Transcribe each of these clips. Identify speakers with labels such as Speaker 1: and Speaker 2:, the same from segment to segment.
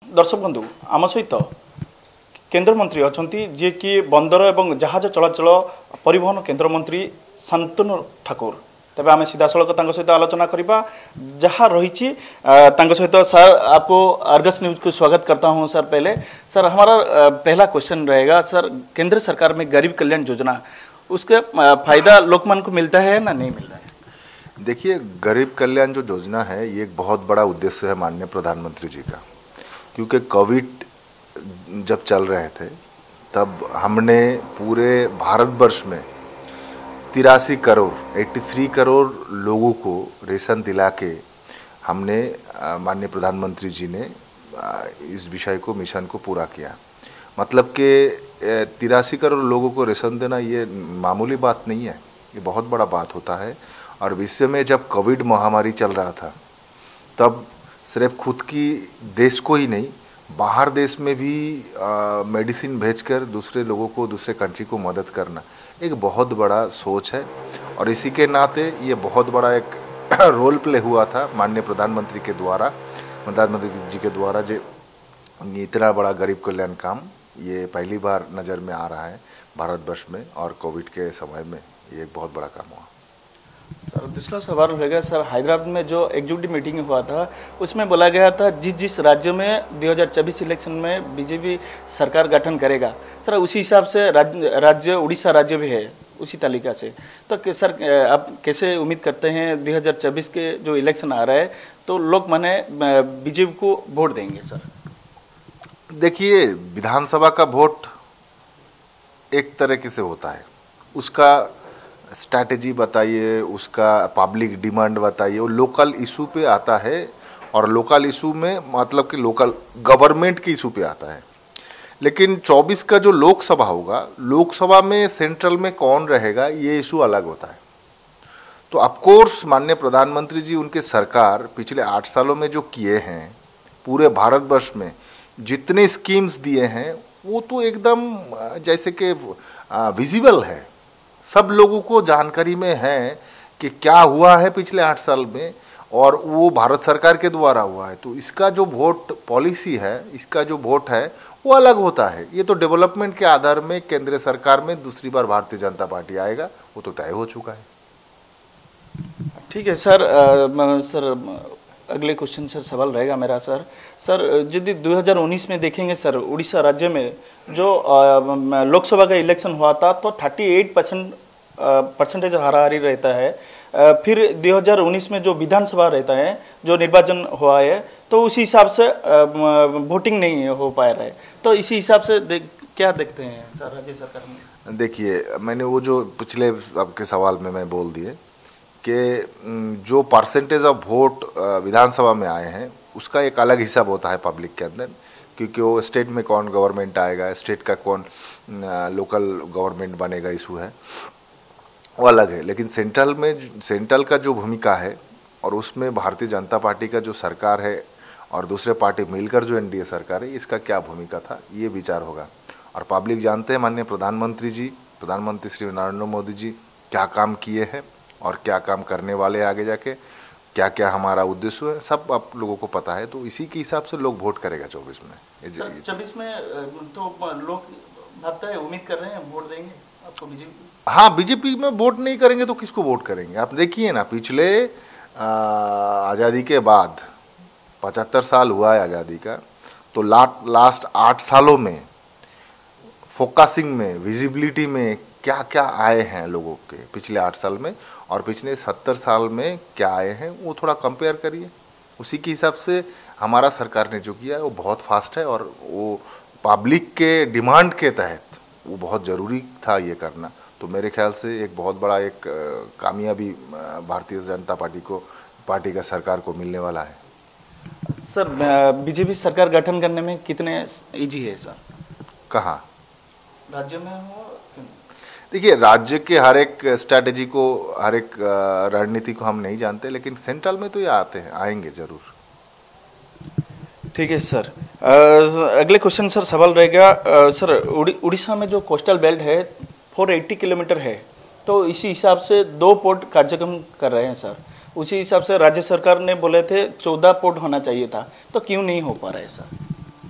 Speaker 1: दर्शक बंधु आम सहित केन्द्रमंत्री अच्छा जी कि बंदर एवं जहाज चलाचल परिवहन केन्द्रमंत्री शांतनु ठाकुर तबे आम सीधा सड़क सहित आलोचना करवा जहाँ रही सहित। सर आपको अर्गस न्यूज को स्वागत करता हूँ। सर पहले सर हमारा पहला क्वेश्चन रहेगा सर, केंद्र सरकार में गरीब कल्याण योजना उसके फायदा लोकमान को मिलता है ना नहीं मिलता है?
Speaker 2: देखिए, गरीब कल्याण जो योजना है ये एक बहुत बड़ा उद्देश्य है माननीय प्रधानमंत्री जी का, क्योंकि कोविड जब चल रहे थे तब हमने पूरे भारतवर्ष में 83 करोड़ लोगों को रेशन दिला के हमने माननीय प्रधानमंत्री जी ने इस विषय को मिशन को पूरा किया। मतलब कि 83 करोड़ लोगों को रेशन देना ये मामूली बात नहीं है, ये बहुत बड़ा बात होता है। और विश्व में जब कोविड महामारी चल रहा था तब सिर्फ खुद की देश को ही नहीं, बाहर देश में भी मेडिसिन भेजकर दूसरे लोगों को, दूसरे कंट्री को मदद करना एक बहुत बड़ा सोच है। और इसी के नाते ये बहुत बड़ा एक रोल प्ले हुआ था माननीय प्रधानमंत्री जी के द्वारा जो इतना बड़ा गरीब कल्याण काम ये पहली बार नज़र में आ रहा है भारतवर्ष में, और कोविड के समय में ये एक बहुत बड़ा काम हुआ।
Speaker 1: सर दूसरा सवाल रहेगा सर, हैदराबाद में जो एग्जीक्यूटिव मीटिंग हुआ था उसमें बोला गया था जिस राज्य में 2024 इलेक्शन में बीजेपी सरकार गठन करेगा सर उसी हिसाब से राज्य उड़ीसा राज्य भी है उसी तालिका से, तो सर आप कैसे उम्मीद करते हैं 2024 के जो इलेक्शन आ रहा है तो लोग माने बीजेपी को वोट देंगे? सर
Speaker 2: देखिए, विधानसभा का वोट एक तरीके से होता है, उसका स्ट्रैटेजी बताइए, उसका पब्लिक डिमांड बताइए, वो लोकल इशू पे आता है। और लोकल इशू में मतलब कि लोकल गवर्नमेंट के इशू पे आता है। लेकिन 24 का जो लोकसभा होगा, लोकसभा में सेंट्रल में कौन रहेगा ये इशू अलग होता है। तो ऑफकोर्स माननीय प्रधानमंत्री जी, उनके सरकार पिछले 8 सालों में जो किए हैं, पूरे भारतवर्ष में जितने स्कीम्स दिए हैं वो तो एकदम जैसे कि विजिबल है, सब लोगों को जानकारी में है कि क्या हुआ है पिछले 8 साल में, और वो भारत सरकार के द्वारा हुआ है। तो इसका जो वोट पॉलिसी है, इसका जो वोट है वो अलग होता है। ये तो डेवलपमेंट के आधार में केंद्र सरकार में दूसरी बार भारतीय जनता पार्टी आएगा, वो तो तय हो चुका है।
Speaker 1: ठीक है सर। सर अगले क्वेश्चन सर सवाल रहेगा मेरा सर यदि 2019 में देखेंगे सर, उड़ीसा राज्य में जो लोकसभा का इलेक्शन हुआ था तो 38% हाराहारी रहता है। फिर 2019 में जो विधानसभा रहता है, जो निर्वाचन हुआ है, तो उसी हिसाब से वोटिंग नहीं हो पा रहा है। तो इसी हिसाब से क्या देखते हैं सर राज्य सरकार में?
Speaker 2: देखिए, मैंने वो जो पिछले आपके सवाल में मैं बोल दिए कि जो परसेंटेज ऑफ वोट विधानसभा में आए हैं उसका एक अलग हिसाब होता है पब्लिक के अंदर, क्योंकि वो स्टेट में कौन गवर्नमेंट आएगा, स्टेट का कौन लोकल गवर्नमेंट बनेगा, इशू है वो अलग है। लेकिन सेंट्रल का जो भूमिका है, और उसमें भारतीय जनता पार्टी का जो सरकार है और दूसरे पार्टी मिलकर जो एनडीए सरकार है, इसका क्या भूमिका था ये विचार होगा। और पब्लिक जानते हैं माननीय प्रधानमंत्री श्री नरेंद्र मोदी जी क्या काम किए हैं और क्या काम करने वाले, आगे जाके क्या क्या हमारा उद्देश्य है, सब आप लोगों को पता है। तो इसी के हिसाब से लोग वोट करेगा 24 में।
Speaker 1: 24 में तो लोग भागता है, उम्मीद कर रहे हैं वोट देंगे आपको बीजेपी?
Speaker 2: हाँ, बीजेपी में वोट नहीं करेंगे तो किसको वोट करेंगे? आप देखिए ना, पिछले आज़ादी के बाद 75 साल हुआ है आज़ादी का, तो लास्ट 8 सालों में फोकसिंग में, विजिबिलिटी में क्या क्या आए हैं लोगों के पिछले 8 साल में, और पिछले 70 साल में क्या आए हैं, वो थोड़ा कंपेयर करिए। उसी के हिसाब से हमारा सरकार ने जो किया है वो बहुत फास्ट है, और वो पब्लिक के डिमांड के तहत वो बहुत ज़रूरी था ये करना। तो मेरे ख्याल से एक बहुत बड़ा एक कामयाबी भारतीय जनता पार्टी का सरकार को मिलने वाला है।
Speaker 1: सर बीजेपी सरकार गठन करने में कितने इजी है सर?
Speaker 2: कहाँ
Speaker 1: राज्य में हो?
Speaker 2: देखिए, राज्य के हर एक स्ट्रैटेजी को, हर एक रणनीति को हम नहीं जानते, लेकिन सेंट्रल में तो ये आएंगे जरूर।
Speaker 1: ठीक है सर। अगले क्वेश्चन सर सवाल रहेगा सर, उड़ीसा में जो कोस्टल बेल्ट है 480 किलोमीटर है, तो इसी हिसाब से 2 पोर्ट कार्यक्रम कर रहे हैं सर। उसी हिसाब से राज्य सरकार ने बोले थे 14 पोर्ट होना चाहिए था, तो क्यों नहीं हो पा रहा है सर?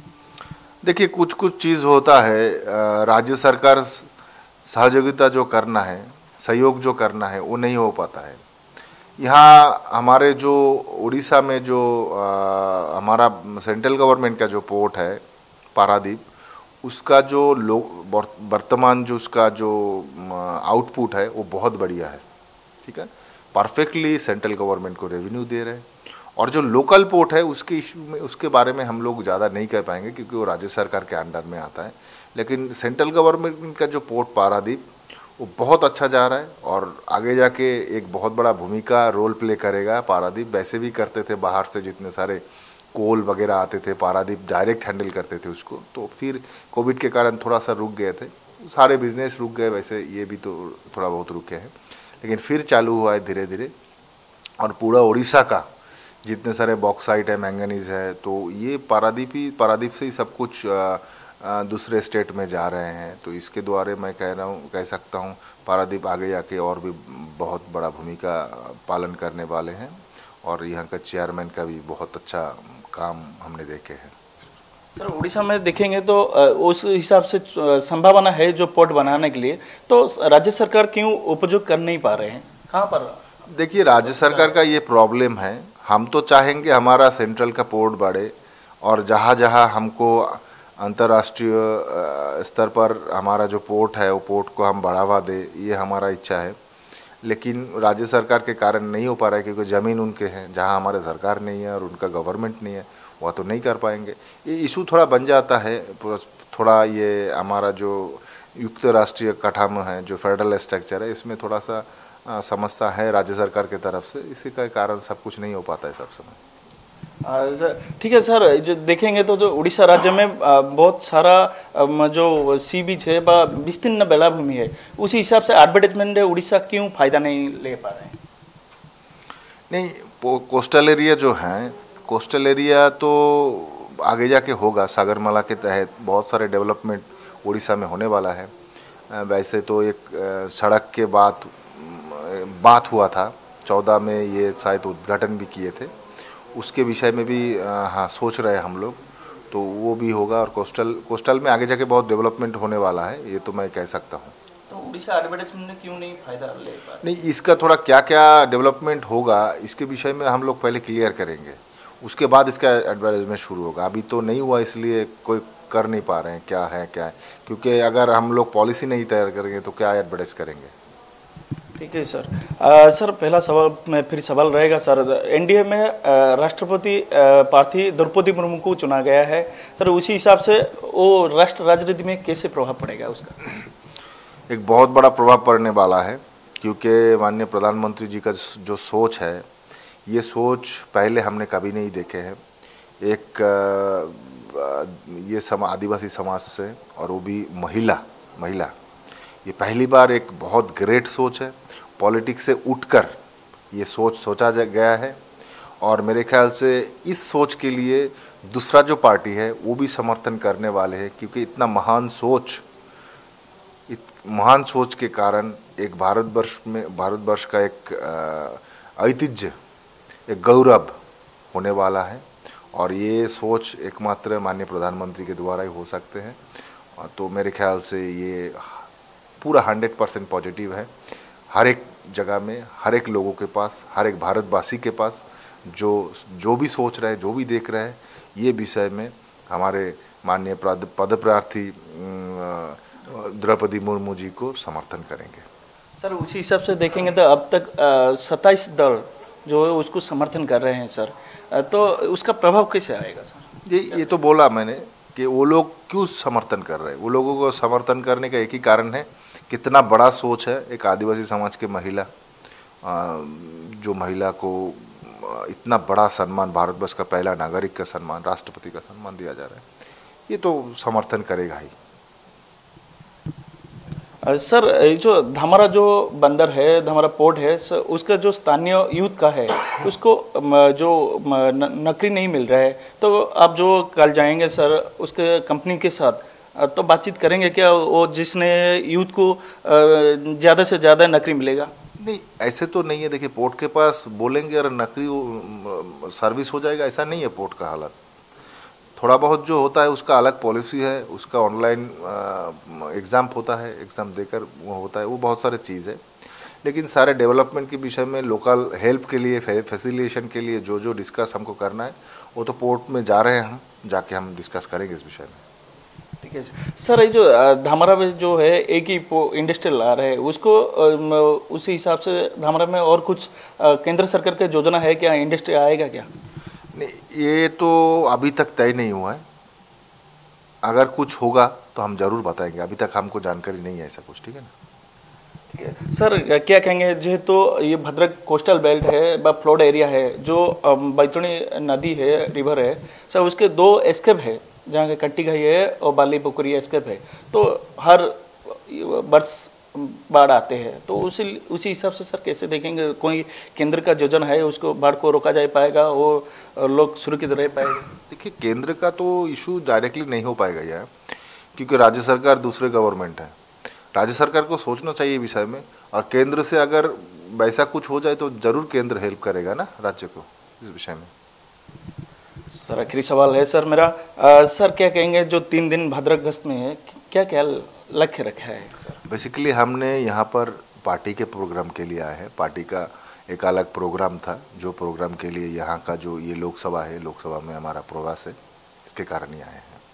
Speaker 2: देखिए कुछ कुछ चीज़ होता है, राज्य सरकार सहयोगिता जो करना है, सहयोग जो करना है वो नहीं हो पाता है। यहाँ हमारे जो उड़ीसा में जो हमारा सेंट्रल गवर्नमेंट का जो पोर्ट है पारादीप, उसका जो वर्तमान जो उसका जो आउटपुट है वो बहुत बढ़िया है, ठीक है, परफेक्टली सेंट्रल गवर्नमेंट को रेवेन्यू दे रहे हैं। और जो लोकल पोर्ट है उसके इशू में, उसके बारे में हम लोग ज़्यादा नहीं कह पाएंगे क्योंकि वो राज्य सरकार के अंडर में आता है। लेकिन सेंट्रल गवर्नमेंट का जो पोर्ट पारादीप वो बहुत अच्छा जा रहा है और आगे जाके एक बहुत बड़ा भूमिका रोल प्ले करेगा। पारादीप वैसे भी करते थे, बाहर से जितने सारे कोल वगैरह आते थे पारादीप डायरेक्ट हैंडल करते थे उसको, तो फिर कोविड के कारण थोड़ा सा रुक गए थे, सारे बिजनेस रुक गए, वैसे ये भी तो थोड़ा बहुत रुके हैं, लेकिन फिर चालू हुआ है धीरे धीरे। और पूरा उड़ीसा का जितने सारे बॉक्साइट है, मैंगनीज है, तो ये पारादीप से ही सब कुछ दूसरे स्टेट में जा रहे हैं। तो इसके द्वारा मैं कह सकता हूँ पारादीप आगे जाके और भी बहुत बड़ा भूमिका पालन करने वाले हैं। और यहाँ का चेयरमैन का भी बहुत अच्छा काम हमने देखे हैं।
Speaker 1: सर उड़ीसा में देखेंगे तो उस हिसाब से संभावना है जो पोर्ट बनाने के लिए, तो राज्य सरकार क्यों उपयोग कर नहीं पा रहे हैं? कहाँ पर?
Speaker 2: देखिए राज्य सरकार का ये प्रॉब्लम है। हम तो चाहेंगे हमारा सेंट्रल का पोर्ट बढ़े और जहाँ जहाँ हमको अंतर्राष्ट्रीय स्तर पर हमारा जो पोर्ट है वो पोर्ट को हम बढ़ावा दे, ये हमारा इच्छा है। लेकिन राज्य सरकार के कारण नहीं हो पा रहा है क्योंकि ज़मीन उनके हैं, जहाँ हमारे सरकार नहीं है और उनका गवर्नमेंट नहीं है, वह तो नहीं कर पाएंगे। ये इशू थोड़ा बन जाता है, थोड़ा ये हमारा जो युक्त राष्ट्रीय काठामो है, जो फेडरल स्ट्रक्चर है, इसमें थोड़ा सा समस्या है राज्य सरकार की तरफ से, इसी का कारण सब कुछ नहीं हो पाता है सब समय।
Speaker 1: ठीक है सर, जो देखेंगे तो जो उड़ीसा राज्य में बहुत सारा जो सी बीच है व विस्तीर्ण बेलाभूमि है, उसी हिसाब से एडवर्टाइजमेंट उड़ीसा क्यों फायदा नहीं ले पा रहे हैं?
Speaker 2: नहीं, कोस्टल एरिया जो है, कोस्टल एरिया तो आगे जाके होगा। सागरमाला के तहत बहुत सारे डेवलपमेंट उड़ीसा में होने वाला है। वैसे तो एक सड़क के बात हुआ था 14 में, ये शायद उद्घाटन भी किए थे, उसके विषय में भी हाँ सोच रहे हैं हम लोग, तो वो भी होगा। और कोस्टल में आगे जाके बहुत डेवलपमेंट होने वाला है, ये तो मैं कह सकता हूँ।
Speaker 1: तो उड़ीसा एडवर्टाइजमेंट में क्यों नहीं फायदा ले पा रहे?
Speaker 2: नहीं, इसका थोड़ा क्या क्या डेवलपमेंट होगा इसके विषय में हम लोग पहले क्लियर करेंगे, उसके बाद इसका एडवर्टाइजमेंट शुरू होगा। अभी तो नहीं हुआ इसलिए कोई कर नहीं पा रहे हैं क्या है, क्योंकि अगर हम लोग पॉलिसी नहीं तैयार करेंगे तो क्या एडवर्टाइज करेंगे।
Speaker 1: ठीक है सर। सर पहला सवाल में फिर सवाल रहेगा सर, एनडीए में राष्ट्रपति प्रार्थी द्रौपदी मुर्मू को चुना गया है सर, उसी हिसाब से वो राष्ट्र राजनीति में कैसे प्रभाव पड़ेगा उसका?
Speaker 2: एक बहुत बड़ा प्रभाव पड़ने वाला है, क्योंकि माननीय प्रधानमंत्री जी का जो सोच है, ये सोच पहले हमने कभी नहीं देखे हैं। एक ये आदिवासी समाज से, और वो भी महिला, ये पहली बार एक बहुत ग्रेट सोच है। पॉलिटिक्स से उठकर ये सोचा गया है, और मेरे ख्याल से इस सोच के लिए दूसरा जो पार्टी है वो भी समर्थन करने वाले हैं, क्योंकि इतना महान सोच के कारण एक भारतवर्ष का एक ऐतिह्य, एक गौरव होने वाला है। और ये सोच एकमात्र माननीय प्रधानमंत्री के द्वारा ही हो सकते हैं। तो मेरे ख्याल से ये पूरा 100% पॉजिटिव है। हर एक जगह में, हर एक लोगों के पास, हर एक भारतवासी के पास जो भी सोच रहे हैं, जो भी देख रहे हैं, ये विषय में हमारे माननीय पदप्रार्थी द्रौपदी मुर्मू जी को समर्थन करेंगे।
Speaker 1: सर उसी हिसाब से देखेंगे तो अब तक 27 दल जो है उसको समर्थन कर रहे हैं सर, तो उसका प्रभाव कैसे आएगा सर?
Speaker 2: ये तो बोला मैंने कि वो लोग क्यों समर्थन कर रहे हैं। वो लोगों को समर्थन करने का एक ही कारण है, कितना बड़ा सोच है एक आदिवासी समाज के महिला, जो महिला को इतना बड़ा सम्मान, भारतवर्ष का पहला नागरिक का सम्मान, राष्ट्रपति का सम्मान दिया जा रहा है, ये तो समर्थन करेगा ही।
Speaker 1: सर जो धामरा जो बंदर है, धामरा पोर्ट है सर, उसका जो स्थानीय यूथ का है उसको जो नौकरी नहीं मिल रहा है, तो आप जो कल जाएंगे सर उसके कंपनी के साथ, तो बातचीत करेंगे क्या वो जिसने यूथ को ज़्यादा से ज़्यादा नौकरी मिलेगा?
Speaker 2: नहीं, ऐसे तो नहीं है। देखिए पोर्ट के पास बोलेंगे और नौकरी सर्विस हो जाएगा, ऐसा नहीं है पोर्ट का हालत। थोड़ा बहुत जो होता है उसका अलग पॉलिसी है, उसका ऑनलाइन एग्ज़ाम होता है, एग्ज़ाम देकर वो होता है, वो बहुत सारे चीज़ है। लेकिन सारे डेवलपमेंट के विषय में, लोकल हेल्प के लिए, फैसिलिटेशन के लिए जो जो डिस्कस हमको करना है वो तो पोर्ट में जा रहे हैं, हम जाके हम डिस्कस करेंगे इस विषय में।
Speaker 1: ठीक है सर, ये जो धामरा में जो है एक ही इंडस्ट्रियल आ रहा है, उसको उसी हिसाब से धामरा में और कुछ केंद्र सरकार की योजना है क्या, इंडस्ट्री आएगा क्या?
Speaker 2: नहीं, ये तो अभी तक तय नहीं हुआ है। अगर कुछ होगा तो हम जरूर बताएंगे, अभी तक हमको जानकारी नहीं है ऐसा कुछ। ठीक है ना?
Speaker 1: सर क्या कहेंगे, जेहेतु ये भद्रक कोस्टल बेल्ट है, फ्लड एरिया है, जो बैतरणी नदी है, रिवर है सर, उसके 2 एस्केप है, जहाँ के कट्टी घाई है और बाली पोखरी एस्केप है। तो हर वर्ष बाढ़ आते हैं, तो उसी हिसाब से सर कैसे देखेंगे, कोई केंद्र का योजना है उसको, बाढ़ को रोका जा पाएगा, वो लोग सुरक्षित रह पाएगा?
Speaker 2: देखिए, केंद्र का तो इशू डायरेक्टली नहीं हो पाएगा यार, क्योंकि राज्य सरकार दूसरे गवर्नमेंट है। राज्य सरकार को सोचना चाहिए विषय में, और केंद्र से अगर वैसा कुछ हो जाए तो जरूर केंद्र हेल्प करेगा ना राज्य को इस विषय में।
Speaker 1: सर आखिरी सवाल है सर मेरा, सर क्या कहेंगे, जो 3 दिन भद्रक गश्त में है, क्या क्या लक्ष्य रखा है सर?
Speaker 2: बेसिकली हमने यहाँ पर पार्टी के प्रोग्राम के लिए आए हैं। पार्टी का एक अलग प्रोग्राम था, जो प्रोग्राम के लिए यहाँ का जो ये लोकसभा है, लोकसभा में हमारा प्रवास है, इसके कारण ही आए हैं।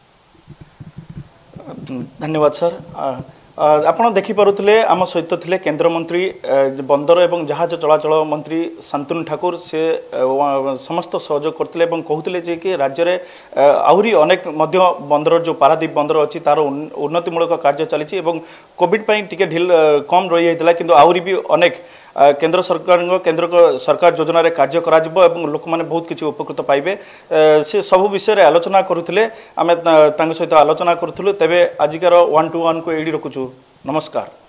Speaker 1: धन्यवाद सर। ଆପଣ ଦେଖିପାରୁଥିଲେ ଆମ ସହିତ ଥିଲେ କେନ୍ଦ୍ରମନ୍ତ୍ରୀ ବନ୍ଦର ଏବଂ ଜାହାଜ ଚଳାଚଳ ମନ୍ତ୍ରୀ ଶାନ୍ତନୁ ଠାକୁର। ସେ ସମସ୍ତ ସହଯୋଗ କରିଥିଲେ ଏବଂ କହୁଥିଲେ ଯେ କି ରାଜ୍ୟରେ ଆହୁରି ଅନେକ ମଧ୍ୟ ବନ୍ଦର ଯେଉଁ ପାରାଦୀପ ବନ୍ଦର ଅଛି ତାର ଉନ୍ନତିମୂଳକ କାର୍ଯ୍ୟ ଚାଲିଛି ଏବଂ କୋଭିଡ୍ ପାଇଁ ଟିକେ କମ୍ ରହିଯାଇଥିଲା, କିନ୍ତୁ ଆହୁରି ବି ଅନେକ केंद्र सरकार योजन कार्य करा लोक मैंने बहुत किसी उपकृत पाइबे। से सब विषय रे आलोचना करुथिले, आमे सहित आलोचना करुथिलु। तेबे आजिकार 1 to 1 को एडी रखुछु। नमस्कार।